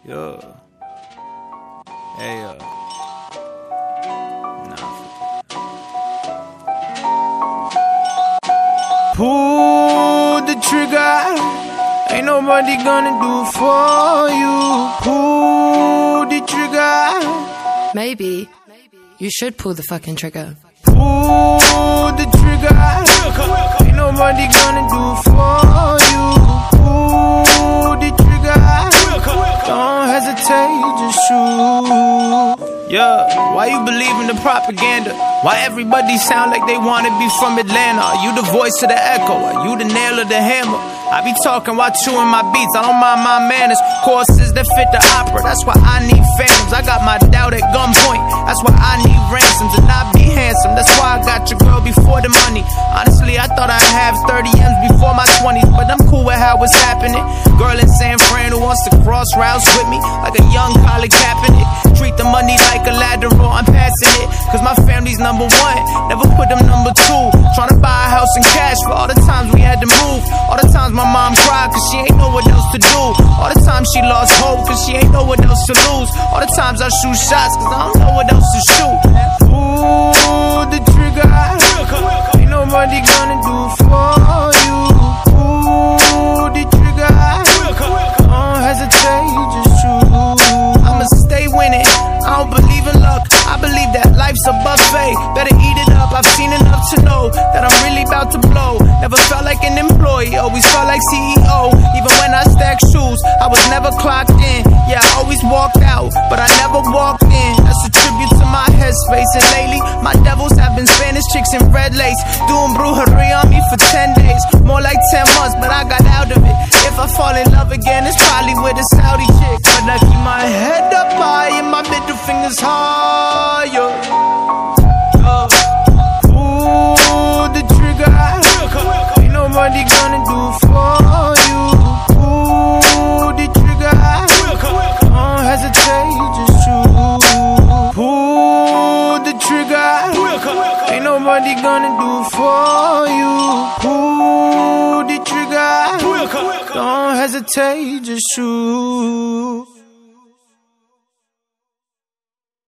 Yeah. Hey, pull the trigger. Ain't nobody gonna do for you. Pull the trigger. Maybe you should pull the fucking trigger. Pull the trigger. Ain't nobody gonna do for you. Pull the trigger. Don't hesitate, just shoot. Yeah, why you believe in the propaganda? Why everybody sound like they wanna be from Atlanta? Are you the voice of the echo? Are you the nail of the hammer? I be talking while chewing my beats, I don't mind my manners. Courses that fit the opera, that's why I need phantoms. I got my doubt at gunpoint, that's why I need ransoms. And I be handsome, that's why I got your girl before the money. Honestly, I thought I'd have 30 M's before my 20s, but I'm cool with how it's happening. Girl in San Fran who wants to cross routes with me, like a young Colin Kaepernick. Treat the money like a lateral, I'm passing it, cause my family's number one, never put them number two. Tryna buy a house in cash for all the times we had to move. All the times my mom cried cause she ain't know what else to do. All the times she lost hope cause she ain't know what else to lose. All the times I shoot shots cause I don't know what else to shoot. Pull the trigger. Ain't nobody gonna do for you. Pull the trigger. Don't hesitate, just shoot. I'ma stay winning, I don't believe in luck. I believe that life's a buffet, better eat it up. I've seen enough to know that I'm really about to blow. Never felt like an employee, always felt like CEO. Even when I stacked shoes, I was never clocked in. Yeah, I always walked out, but I never walked in. That's a tribute to my headspace. And lately, my devils have been Spanish chicks in red lace, doing brujeria on me for 10 days. More like 10 months, but I got out of it. If I fall in love again, it's probably with a Saudi chick. But I keep my head up high and my middle fingers higher. Pull the trigger. Ain't nobody gonna do for you. Pull the trigger. Don't hesitate, just shoot. Pull the trigger. Ain't nobody gonna do for you. Pull the trigger. Don't hesitate, just shoot.